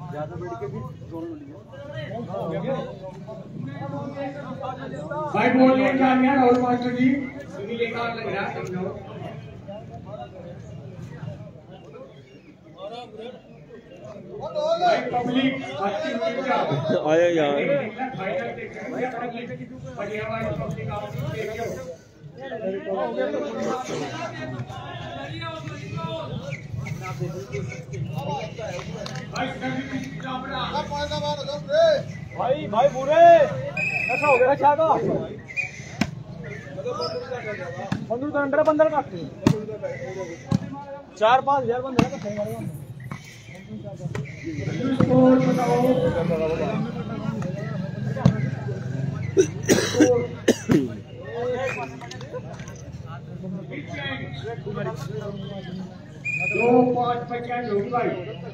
भाई बोल रहे क्या यार और मास्टर जी सुनी लेकर लग रहा है समझो भाई पब्लिक अच्छी मिनट का आया यार फाइनल देख रहे हैं बढ़िया वाली पब्लिक आप देखियो भाई बुरे ऐसा हो गया क्या का बंदूक अंडर 15 का 4-5 हज़ार बंद है सही मारेगा स्कोर बताओ 2-5 होगी भाई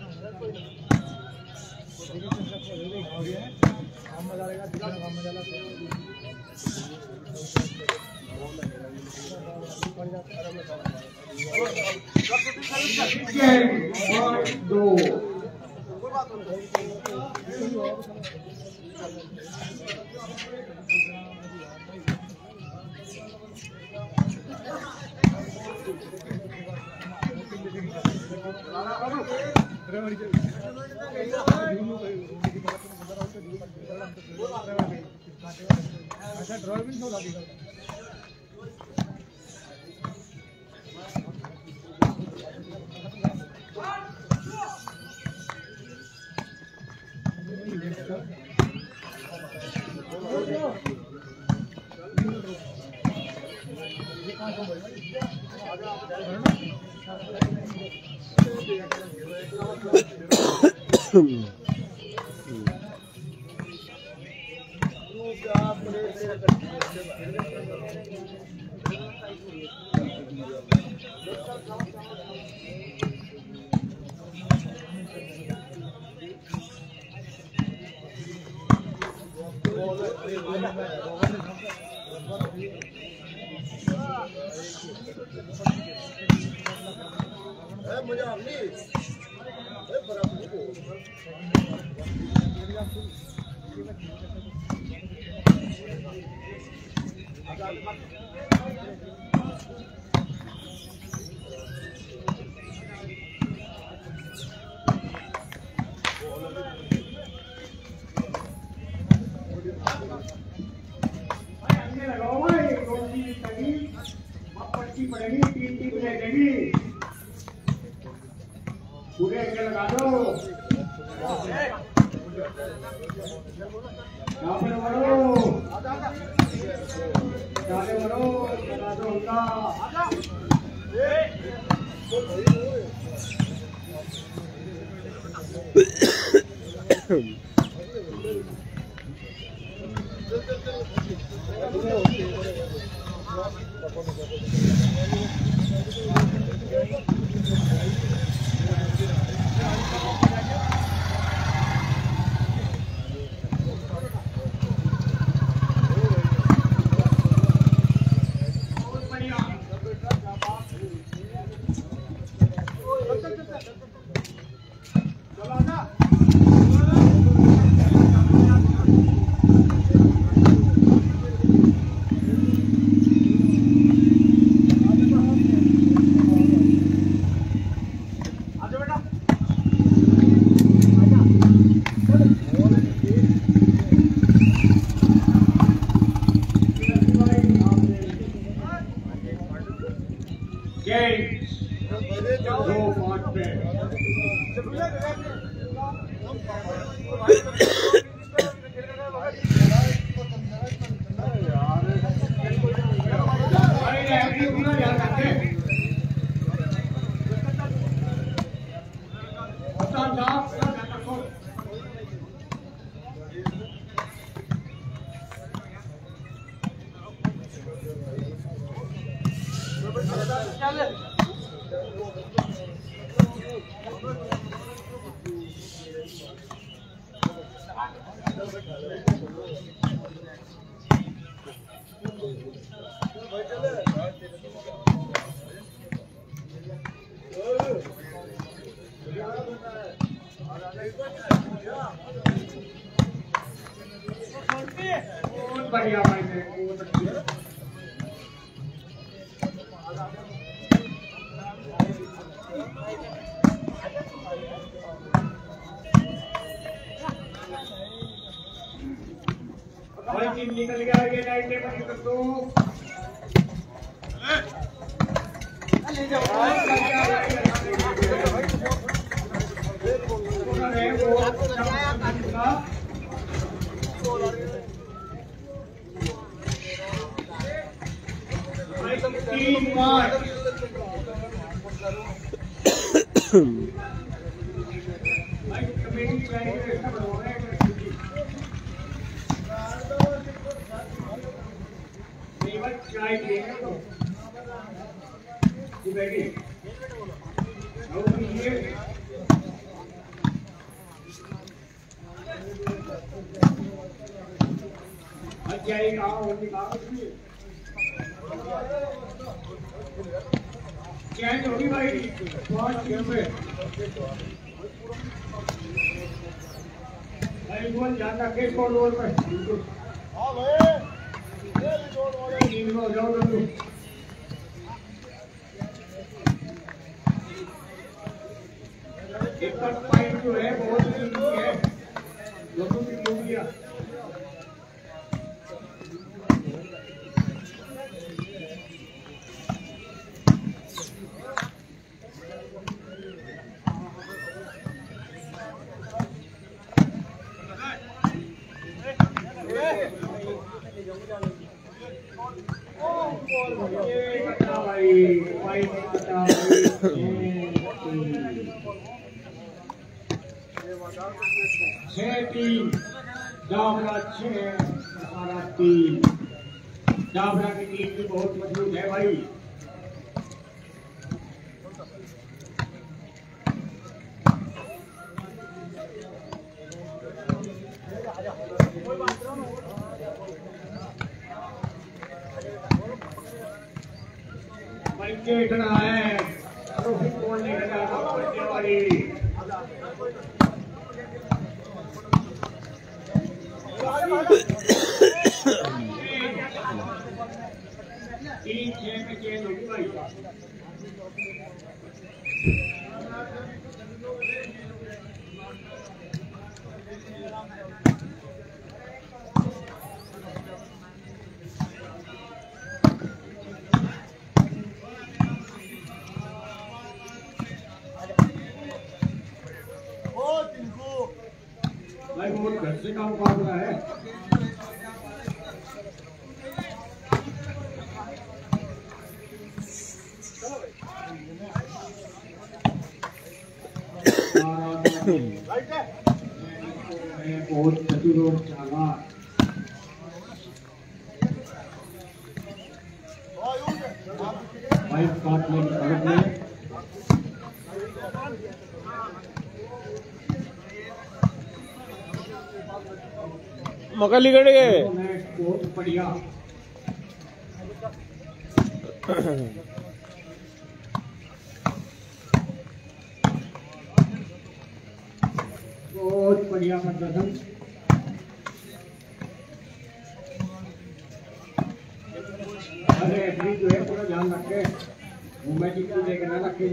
अच्छा ड्राइविंग हो जाती है पूरे लगा दो यहाँ पे मरो लगा दो उनका बहुत बढ़िया भाई है, बहुत अच्छी है। भाई टीम निकल गया, ये लाइन पे बनी कर दो। ले जाओ चेंज होगी भाई, बहुत गेम में भाई बोल ध्यान रखे स्कोर ओवर पे। हां भाई टीम में हो जाओ तुम। एक पॉइंट जो है बहुत जरूरी है, लोगों की ड्यूटियां दाबरा की टीम भी बहुत मजबूत है भाई। भाई देखना है रोहित बोलने लगा वाली तीन छह में चेंज होगी भाई। भाई बहुत घर से का मुकाबला है। बहुत चतुर और चालाक भाई काटने की तरफ में मकाली गड़ गए बहुत बढ़िया। बहुत बढ़िया प्रदर्शन। अरे एथलीट जो है पूरा ध्यान रखे, मुंबई टीम को लेकर ना रखे।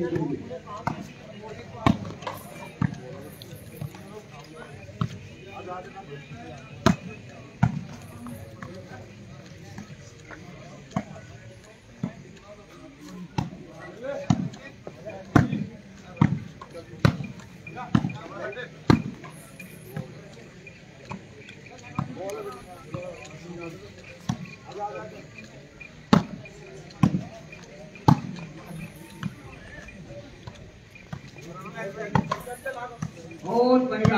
बहुत बढ़िया।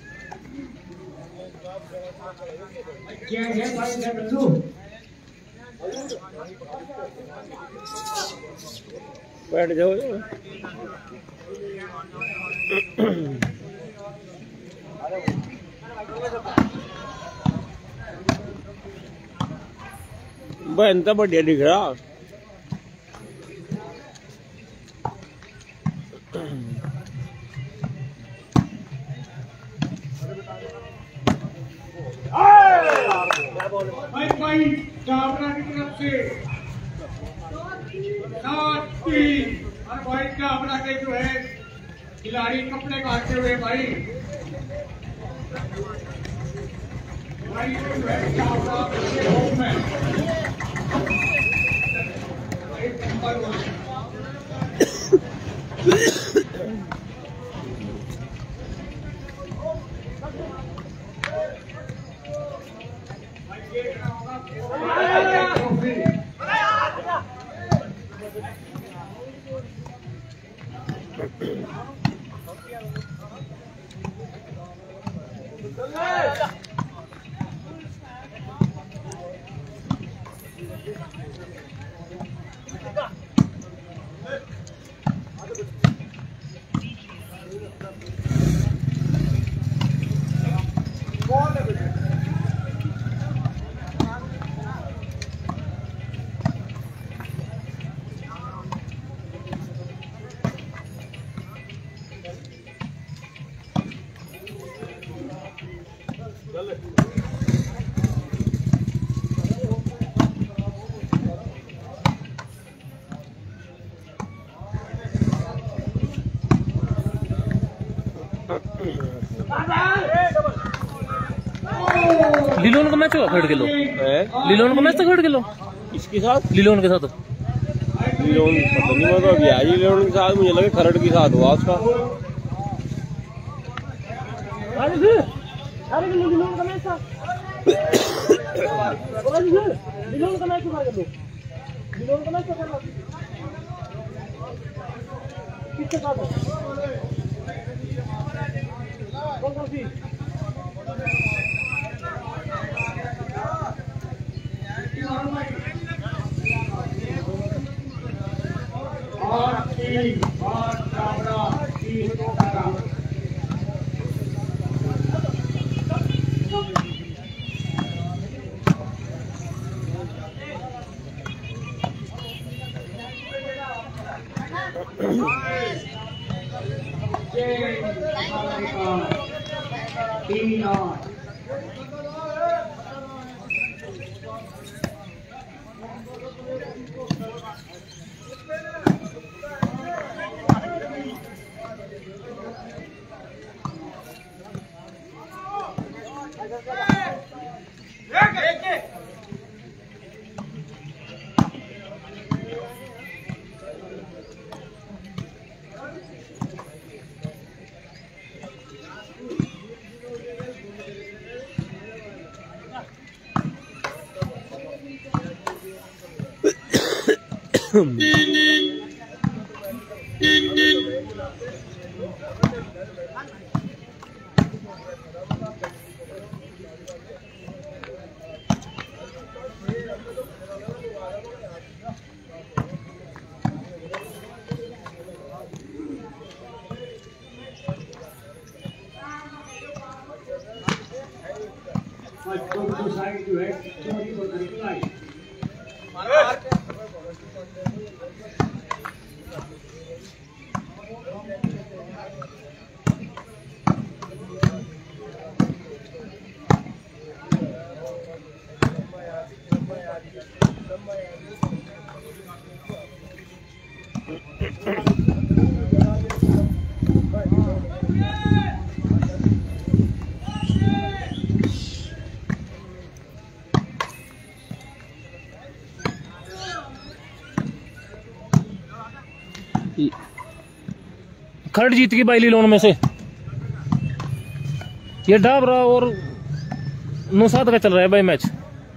क्या है भाई बंधु बैठ जाओ। बहन तो बढ़िया दिख रहा। भाई डाबरा की तरफ से 7-3। और भाई डाबरा के जो है खिलाड़ी कपड़े काटते हुए भाई जो है डाबरा के होम में नंबर लिलोन का मैच होगा खरड़ किलो। लिलोन का मैच था खरड़ किलो इसके साथ, लिलोन के साथ। लिलोन पता नहीं, मैं तो अभी आई लिलोन के साथ, मुझे लगे खरड़ के साथ हुआ उसका। लिलोन का मैच था। लिलोन का मैच हुआ। लिलोन का मैच किसके साथ है? कौन कौन सी? खरड़ जीत की बाई लिलोन में से। ये डाबरा और नौशाद का चल रहा है भाई मैच।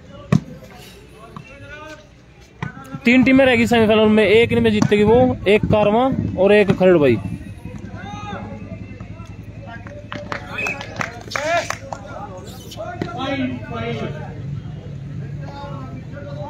3 टीमें रहेगी सेमीफाइनल में, एक इनमें जीतेगी वो, एक कारवां और एक खरड़ भाई।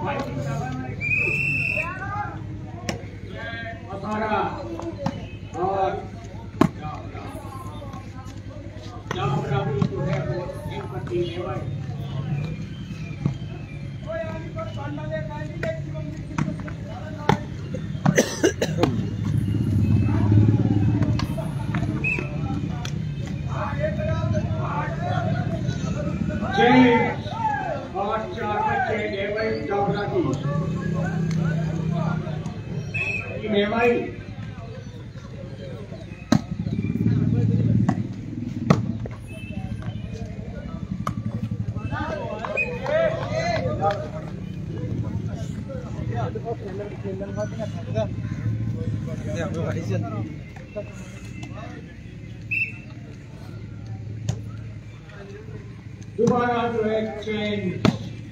दोबारा जो है चेंज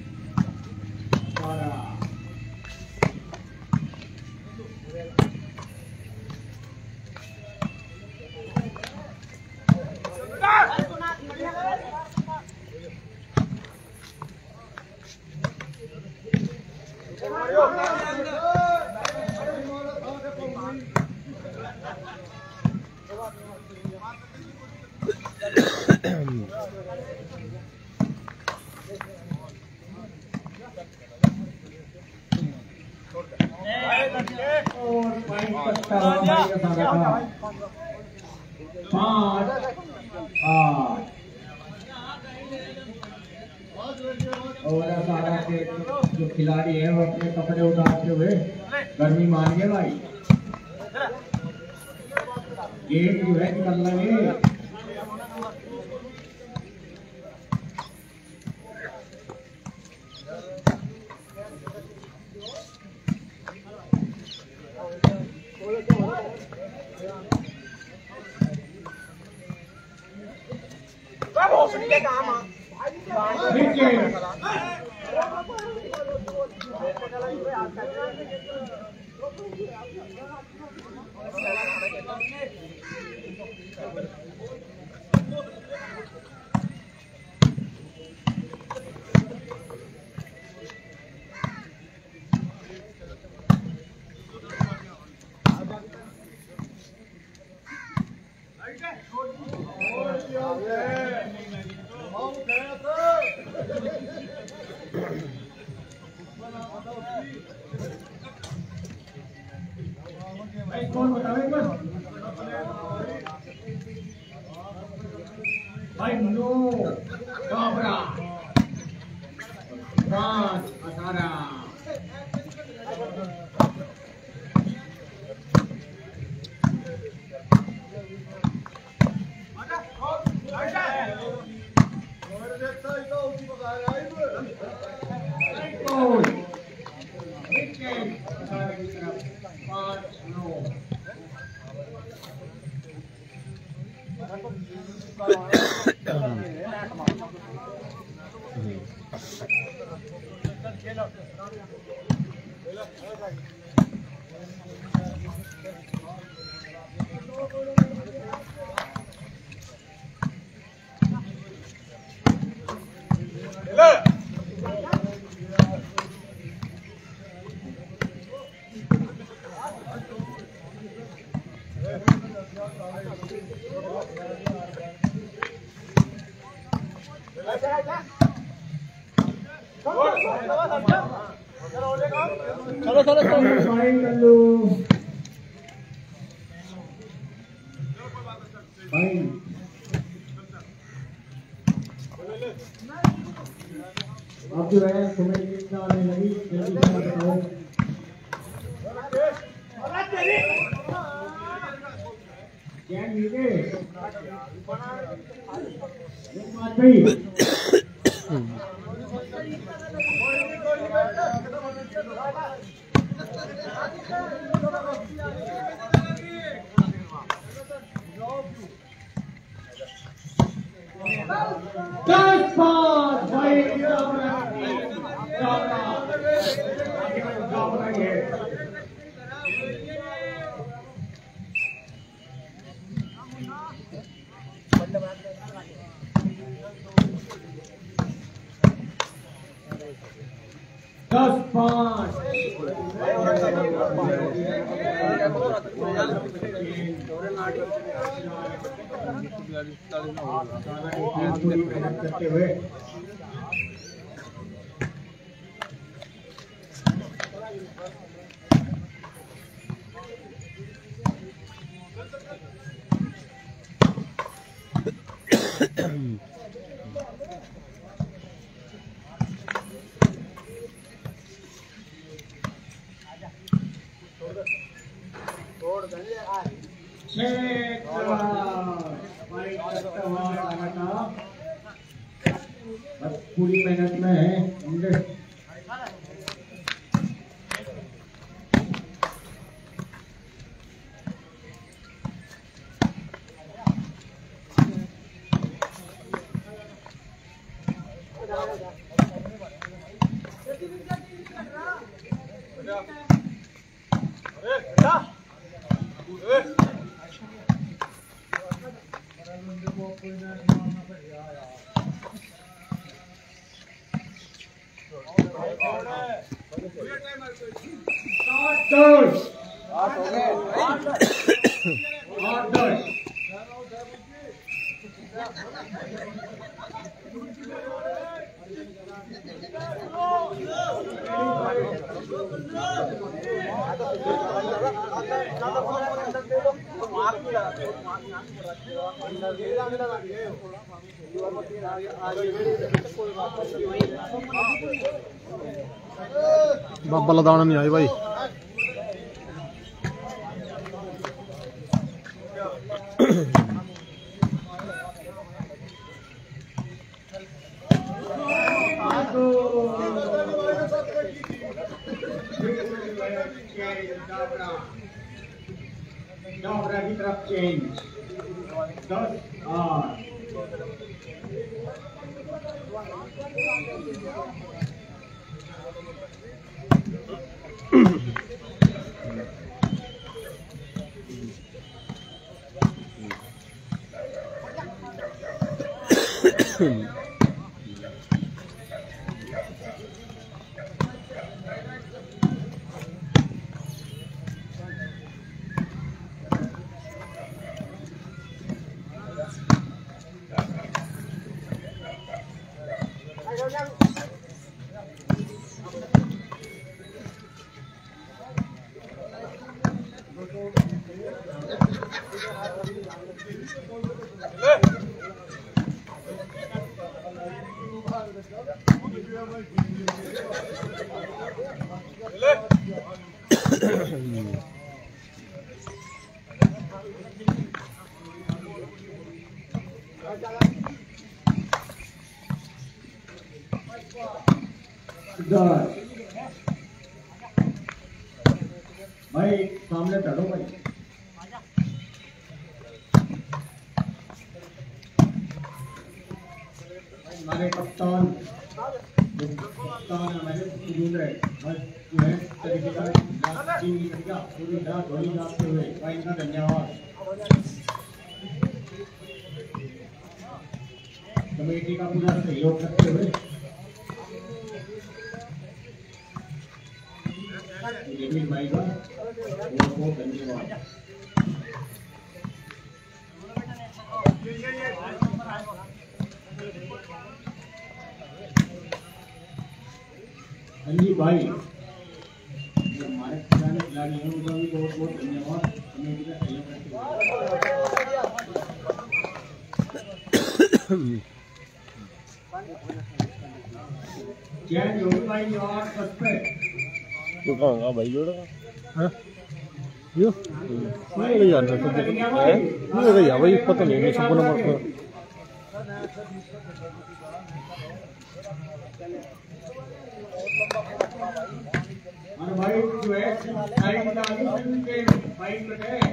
जो खिलाड़ी है वो अपने कपड़े उतारते हुए गर्मी मानिए भाई, गेम जो है निकल लगे। कौन बतावे भाई नो डाबरा 18 चलो चलो भाई अब जो है तुम्हें कितना आने लगी जल्दी से बताओ। क्या नीचे भाई 10-5 करते हुए बस पूरी मेहनत में है। बाबा लदाना नहीं आई भाई। Dabra की तरफ चेंज 10-8 भाई सामने चढ़ो भाई। हमारे कप्तान हमारे बुजुर्ग है, बस जो है तरीके का पूरी रात धोनी जाते हुए भाई इनका धन्यवाद। कमेटी का पूरा सहयोग करते हुए भाई का बहुत धन्यवाद। संजीव भाई हमारे पुराने खिलाड़ी हैं, उनका भी बहुत बहुत धन्यवाद कमेटी का सहयोग करते हुए। चेंज होगी भाई और तो कहाँ भाई जोड़ा यो नहीं यार नहीं भाई पता नहीं मैं सब नंबर और भाई जो है साइड के फाइट पे है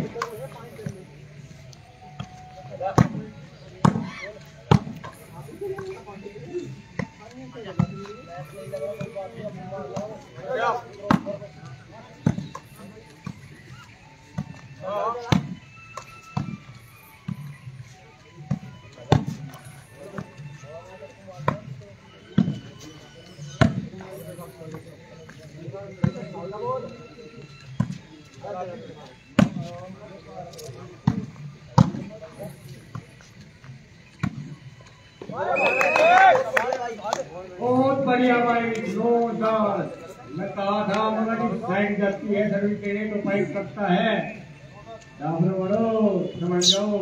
बहुत बढ़िया भाई, 9-10। मैं कहा था मगर इस साइड जाती है सर्विस देने तो फाइट करता है। डाबरा बढ़ो, समझ जाओ,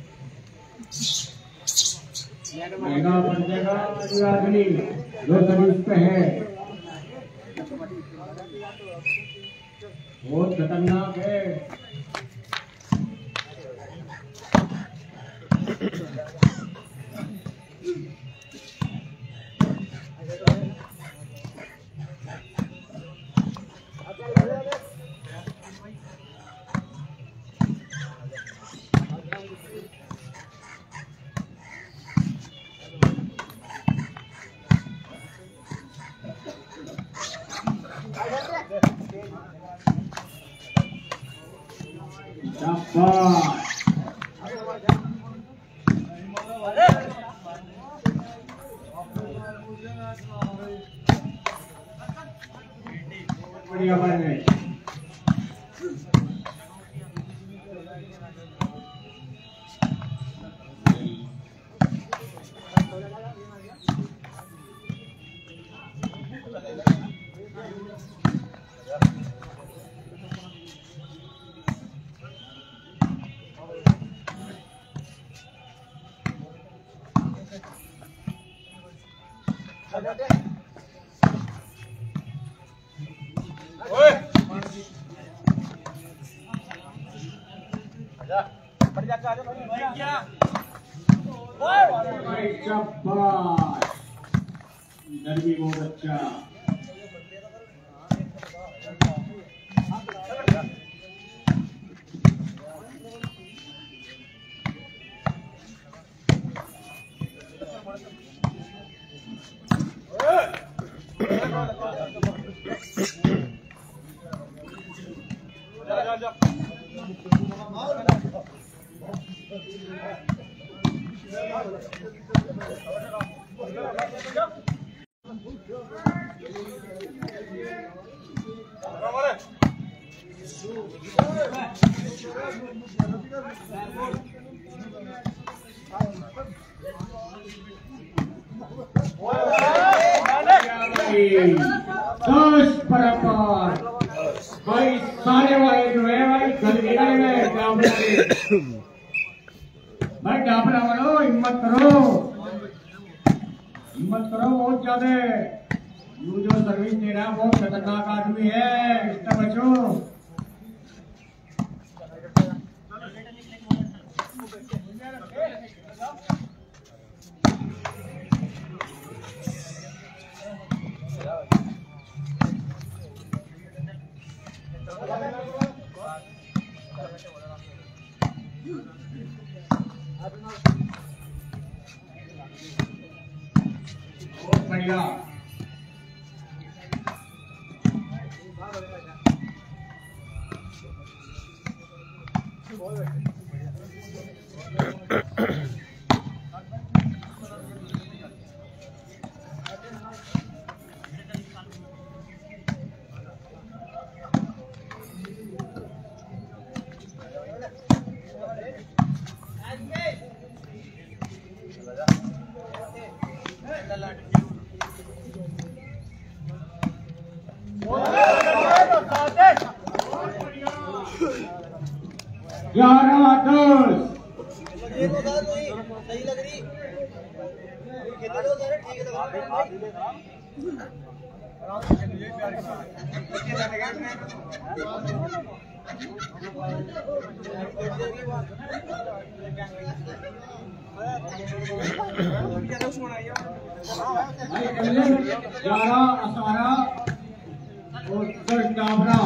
महंगा पड़ जाएगा आदमी जो सर्विस पे है, बहुत खतरनाक है। बढ़िया बात है। इधर भी बहुत अच्छा। बराबर भाई, सारे वाले जो है भाई गलगीरा में भाई डाबरा वालों हिम्मत करो बहुत ज्यादा। यू जो सर्विस दे रहा है बहुत खतरनाक आदमी है, इससे बचो। बहुत बढ़िया। सही लग रही खेल लो सर, ठीक लग रहा और डाबरा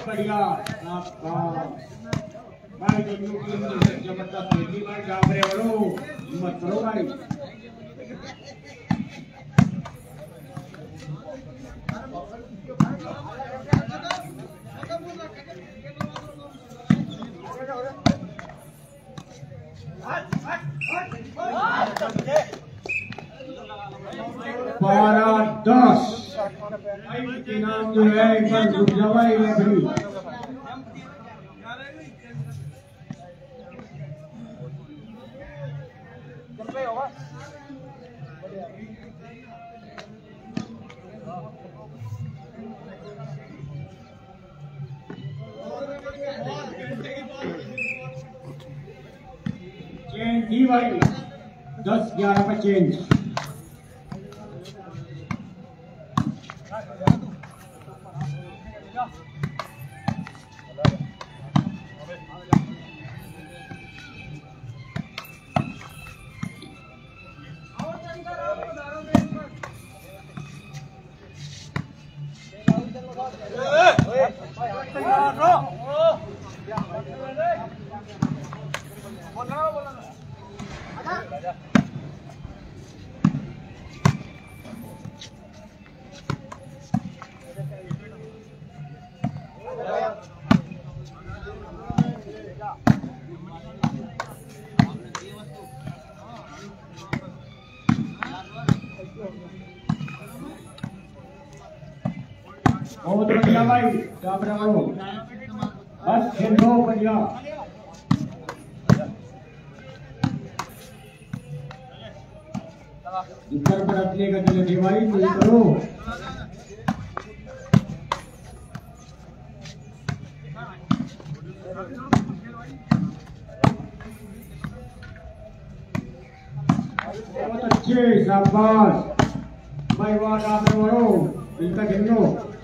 बढ़िया भाई जबरदस्त खेली भाई डाबरे वालों हिम्मत करो भाई बारह 10 के नाम जो है एक बार रुक जावा रेफरी चेंज थी भाई 10-11 पे चेंज बहुत बढ़िया भाई डाबरा वालों बस खेलो बढ़िया ऊपर पर अपने का चले भाई नहीं करो बहुत अच्छे शाबाश भाई वाह डाबरा वालों इनका खेलो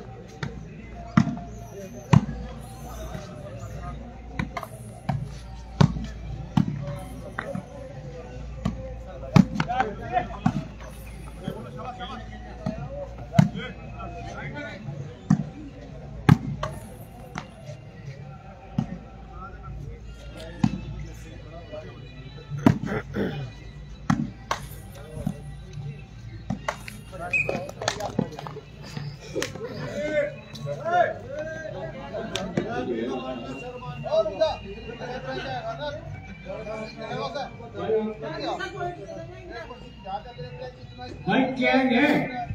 भाई चेंज है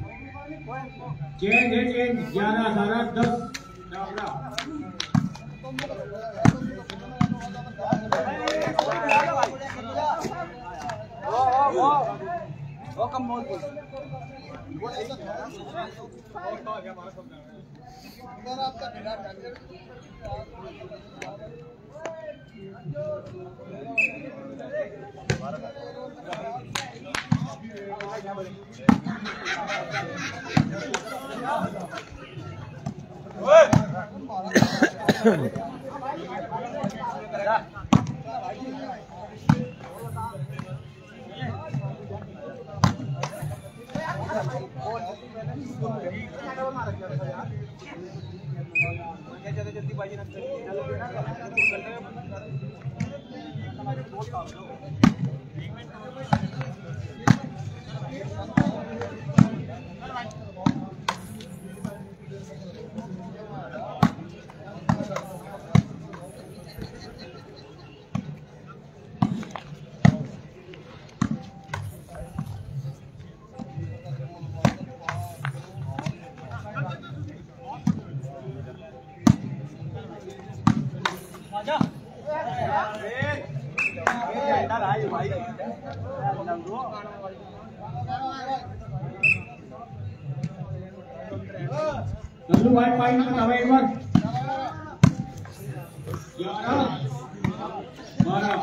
चेंज 11-10 डाबरा जल्दी बाजी नल्लू भाई पॉइंट बताओ एक बार 11-12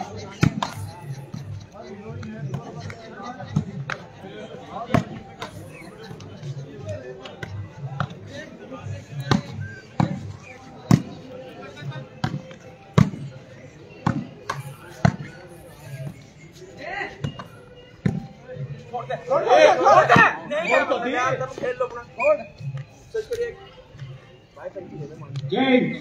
खेल लो चेंज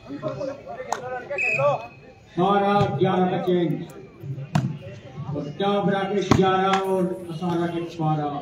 सारा 11 का चेंज और डाबरा के 11 और असारा के 12।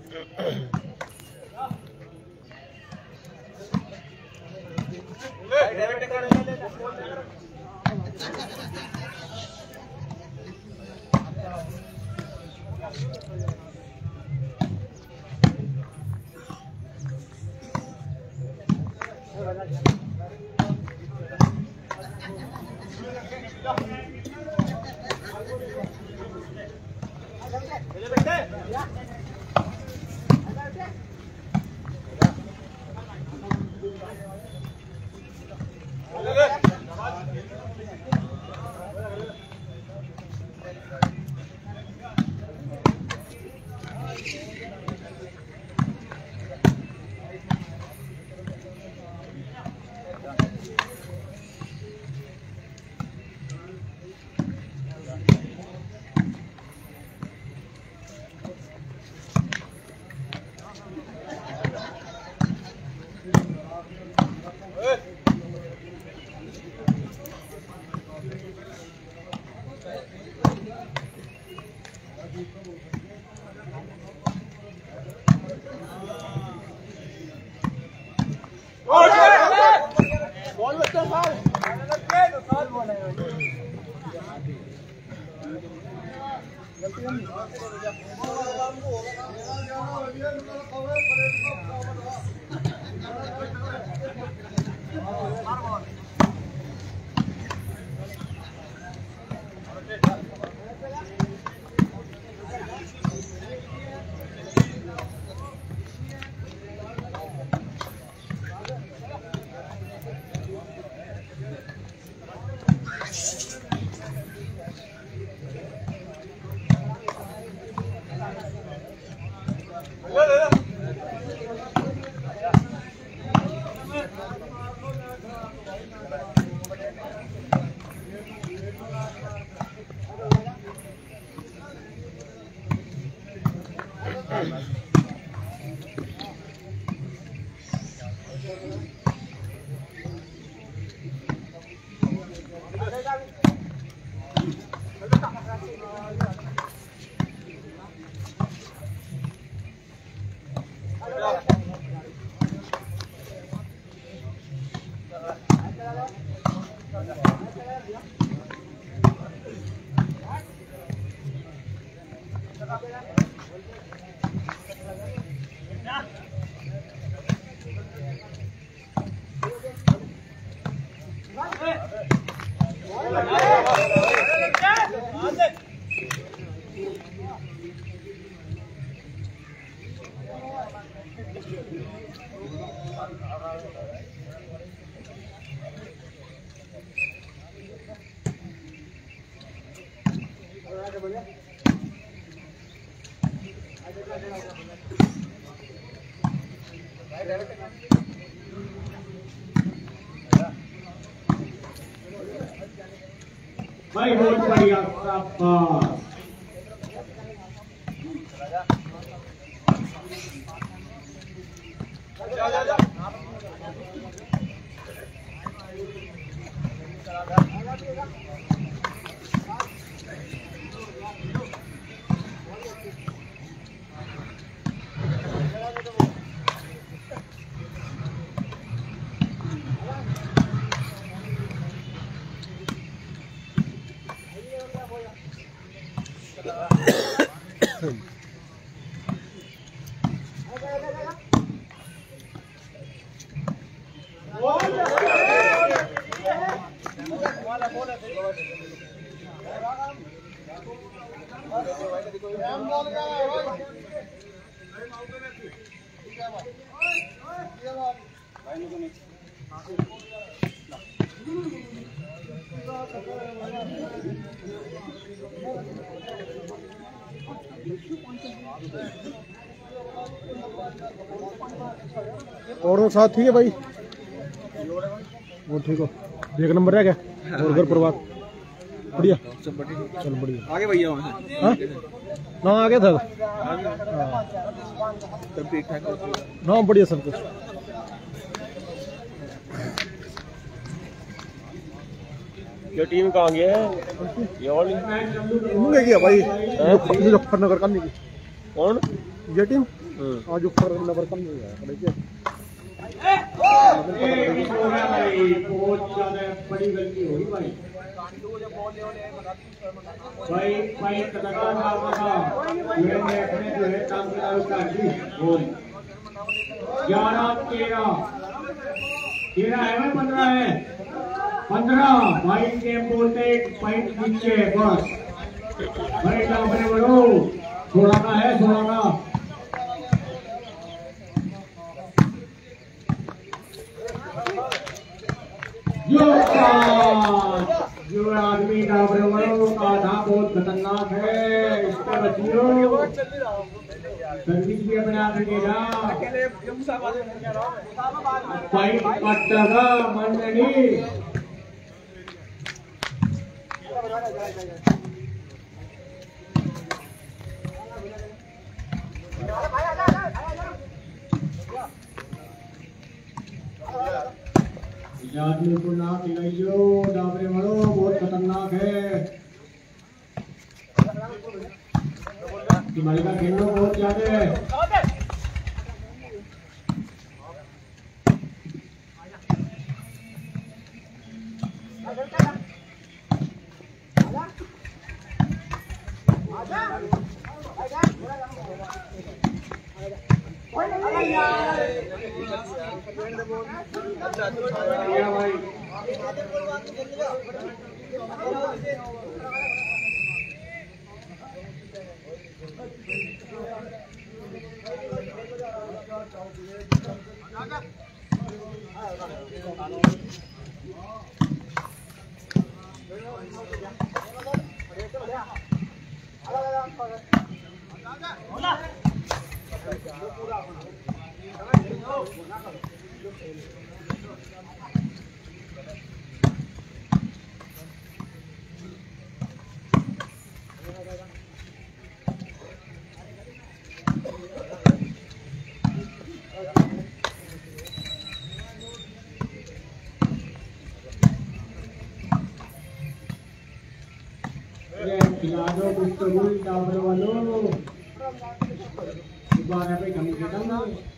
भाई बहुत बढ़िया शाबाश। और वो साथ ठीक है भाई, वो ठीक हो, एक नंबर रह गया और घर परिवार बढ़िया, चल बढ़िया आगे भैया वहाँ से। हाँ ना आ गया था तब ठीक ठाक ना, बढ़िया सब कुछ। ये टीम कहाँ गया है? ये वाली नहीं गया भाई, मुजफ्फरनगर का नहीं गया। कौन? ये टीम आज मुजफ्फरनगर का नहीं गया। बहुत ज्यादा बड़ी गलती हुई भाई। भाई कदकार जो है काम कर दी। 11-13 है भाई, 15 है। 15 भाई गेम बोलते एक पॉइंट नीचे बस भाई। अपने बड़ो 16 का है, 16 का। जो आदमी डाबरों का था बहुत खतरनाक है, इसका बचियो सर्विस भी अपने आप देगा। पॉइंट कटेगा मन नहीं। आदमी को ना खिलाइयो, डाबरे वालों बहुत खतरनाक है। तुम्हारे का खेलना बहुत ज्यादा है। खिलाड़ों कुछ तो रूल डाबरे वालों दोबारा पे हम खेलेंगे।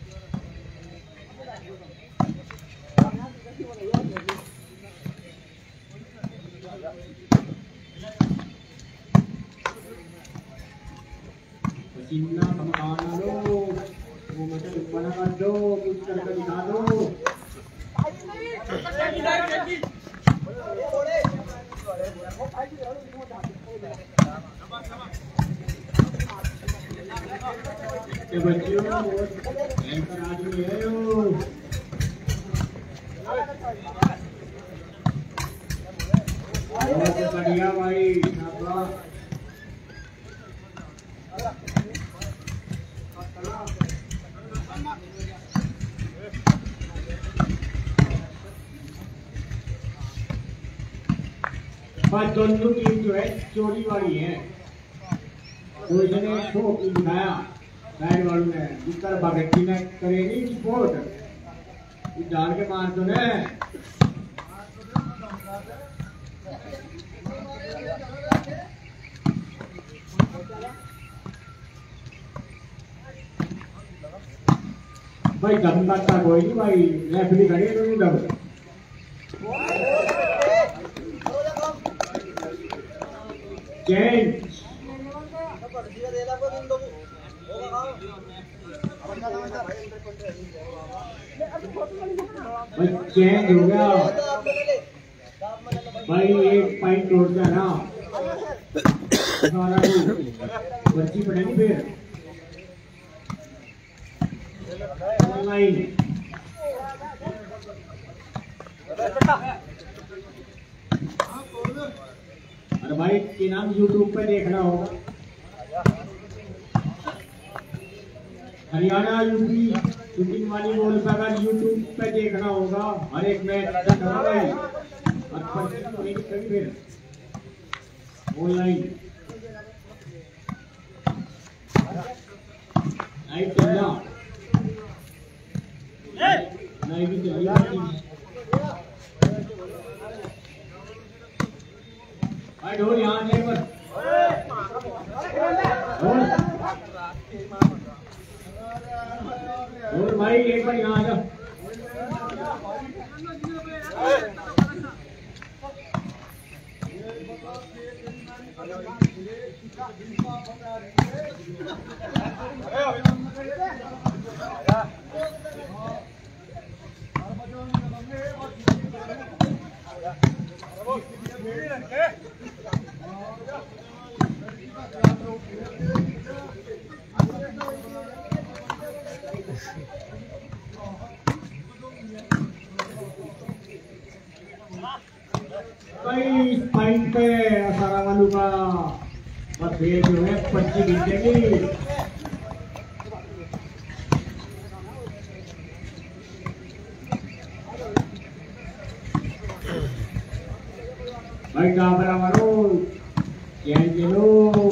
पसीना धमकाना लो, वो मुझे मना कर दो, कुछ करके दिखा दो। बच्चियों भयंकर आदमी है यो। बहुत बढ़िया भाई, शाबाश। पर दोनों टीम जो है चोरी वाली है। तो इसने शो की दिखाया साइड वालों ने, जिसका बागेटी ने करेगी स्पोर्ट डाल के मार दो ने। भाई दम करता कोई नहीं भाई, रेफरी खड़ी है दम। चेंज चेंज हो गया भाई। एक पॉइंट तोड़ गया ना, पर्ची पड़ेगी फिर ऑनलाइन। अरे भाई के नाम यूट्यूब पे देखना होगा। हरियाणा यूपी शूटिंग वाली बॉल का अगर यूट्यूब पे देखना होगा हर एक मैच फिर ऑनलाइन लाइव चलना लाइव भी चलिए। भाई ढोल यहाँ से पर ढोल भाई एक बार यहाँ आ जाओ। इस पॉइंट पे सारा वालों का बस ये जो है 25 जीतेगी। भाई डाबरा वालों क्या चलो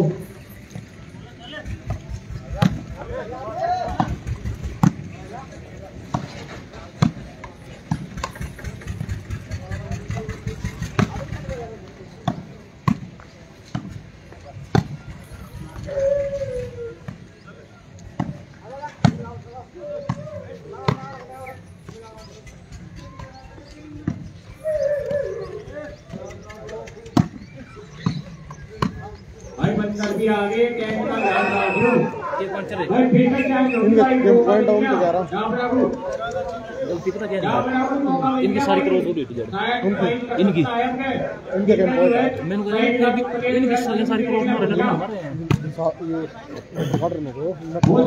भी आगे कैंप का ध्यान रखो। भाई फिर पॉइंट डाउन पे जा रहा हूं। गलती पता क्या है इनकी सारी क्रॉस हो रही थी इनकी इनके कैंप पॉइंट मैंने कहा इनकी सारी क्रॉस मार रहे हैं ये ऑर्डर में को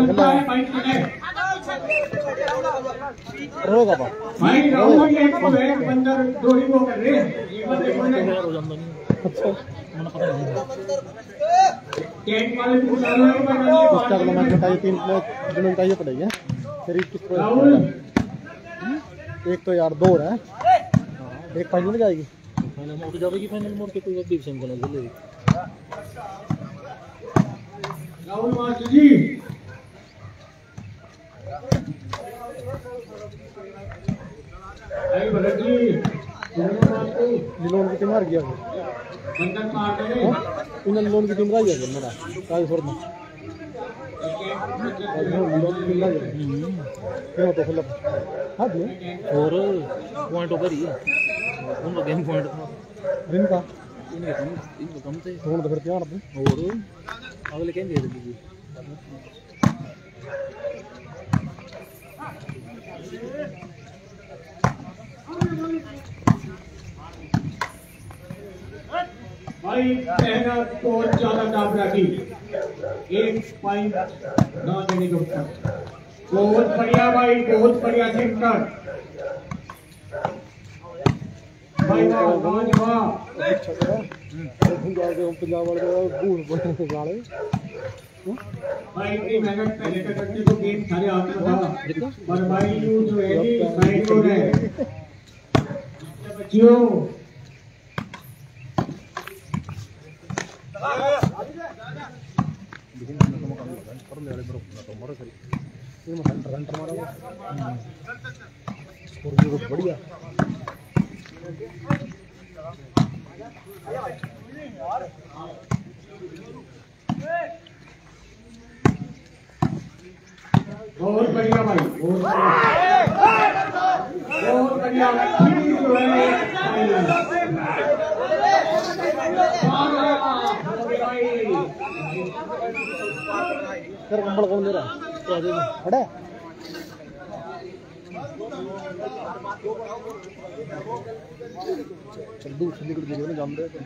रोगा बा भाई राहुल ये को एक बंदर दो ही वो कर रहे ये बंदे को नहीं अच्छा मैंने पता नहीं कैंप वाले को डालो उसका अगला मैच बताइए 3 मैच जिन्होंने चाहिए पड़ेगी है फिर किस राहुल एक तो यार 2 है एक फाइनल में जाएगी फाइनल में तो जाएगी फाइनल मोड़ के कोई डिवीजन बना ले राहुल मास्टर जी भाई भगत जी दोनों बात को जिलोन की टीम हार गया बंदर मार रहे इन लोन की टीम रही है मेरा काल छोड़ में लोन की टीम रही है क्यों तो मतलब हां जी और पॉइंट ओवर ही है उनका गेम पॉइंट था विन का इनके कम थे फोन तो फिर क्या आप और अगले क्या दे दीजिए भाई मेहनत बहुत ज्यादा डाबरा की 1 पॉइंट ना देने को बहुत बढ़िया भाई बहुत बढ़िया सेंटर भाई वाह पंजाब वाले भूल पड़े वाले भाई इतनी मेहनत पहले तो करते तो गेम सारे आता था पर भाई यू जो है जी साइड हो रहे बच्चियों बढ़िया बहुत बढ़िया भाई बहुत बढ़िया सर कंबल कौन दे रहा है दूर से निकल गए ना जाम रहे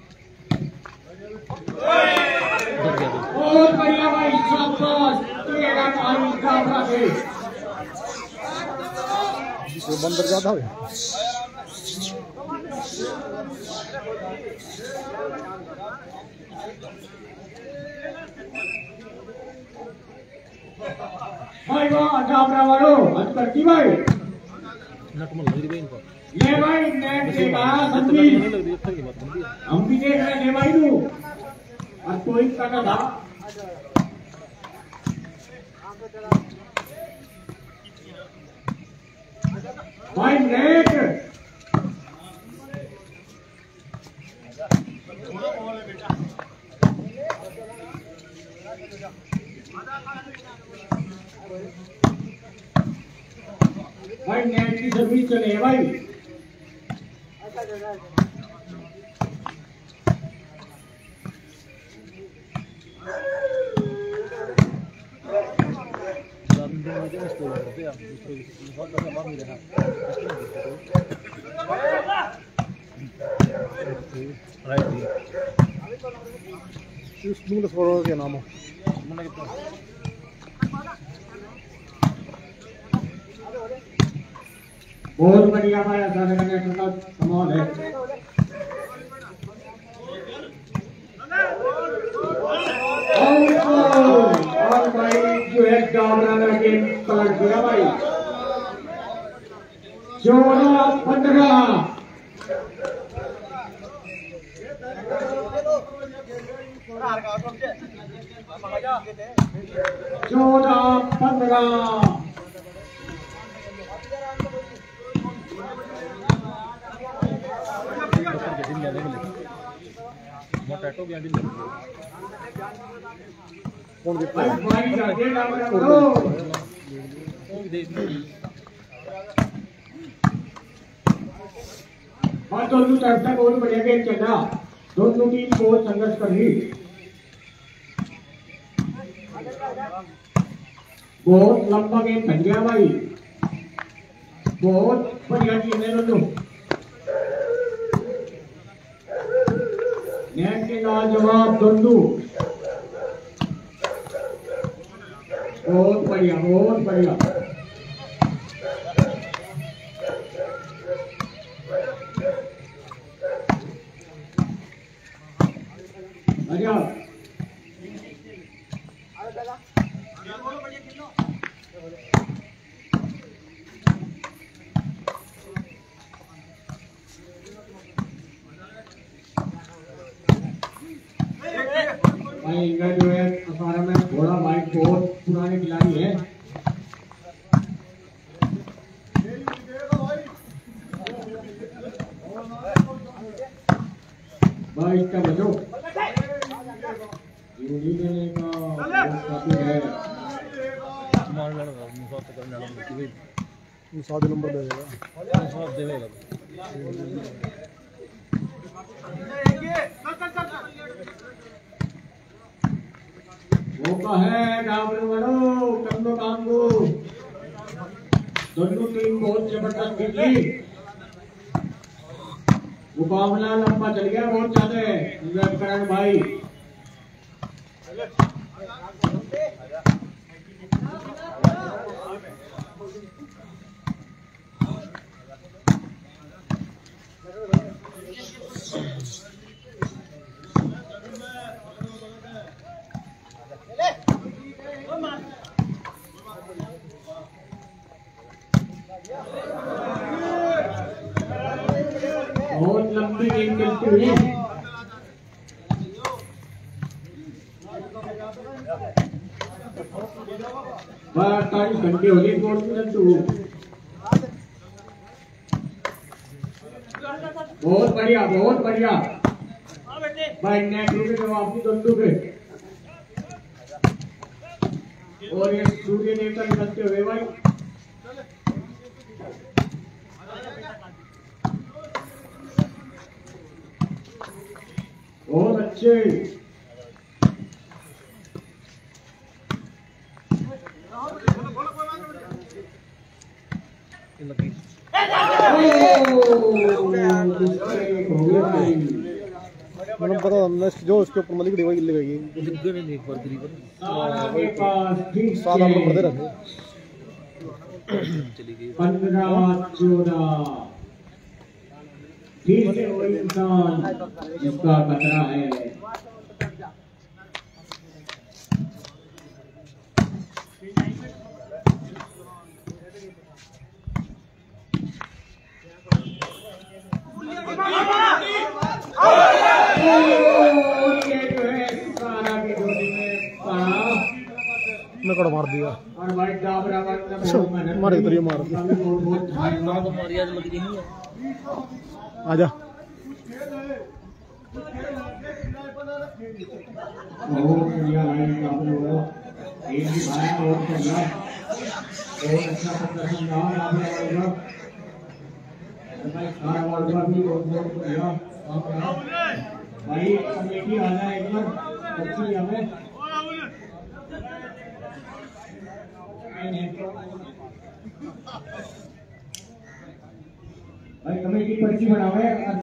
बहुत बढ़िया भाई शाबाश भाई जो बंदर ज्यादा हो भाई वाह डाबरा वालों हद करती भाई नटमल लग रही है इनको ले भाई नेट के बाहर संदीप हम भी देख रहे थे भाई तू और कोई कटा था भाई नेट भाई नेट की सर्विस चले है भाई क्या नाम हो बहुत बढ़िया भाई ऐसा नेट का कमाल है और भाई जो है डाबरा ने गेम पलट दिया भाई 14-15 14-15 कौन जीतता भाई है भाई जाके डाबरा करो और दोनों तरफ से बहुत बढ़िया गेम चल रहा दोनों टीम बहुत संघर्ष कर रही बहुत लंबा गेम बन गया भाई बहुत बढ़िया टीम है दोनों नेट के लाजवाब दोनों बहुत बढ़िया बहुत बढ़िया बढ़िया भाई इनका जो है अखाड़ा में घोड़ा भाई बहुत पुराने खिलाड़ी है भाई इसका बचो यूनी देने का काफी है 7 नंबर दे देगा मौका है डाबरे वालों कर लो काम को दोनों टीम बहुत जबरदस्त खेली मुकाबला लंबा चल गया बहुत ज्यादा करण भाई बहुत लंबी गेम खेलती हुई 48 घंटे हो गए कोर्ट में तो बहुत बढ़िया भाई नेट के जवाब की दोनों पे और ये सूर्य देवता निकलते हुए भाई बहुत अच्छे मतलब पता नेक्स्ट जो इसके ऊपर मलिक डिवाइस लगेगी 7 नंबर दे रखे 15-14 फिर से वही इंसान जिसका खतरा है। नकड़ मार दिया और भाई डाबरा मारे तो मार आजा बहुत बढ़िया भाई डाबरा एक ही भाई और चल रहा है और अच्छा प्रदर्शन रहा डाबरा वाला भाई सारा वाला भी बहुत बढ़िया भाई कमेटी आना एक बार अच्छी हमें भाई कमेटी पर्ची बनावे।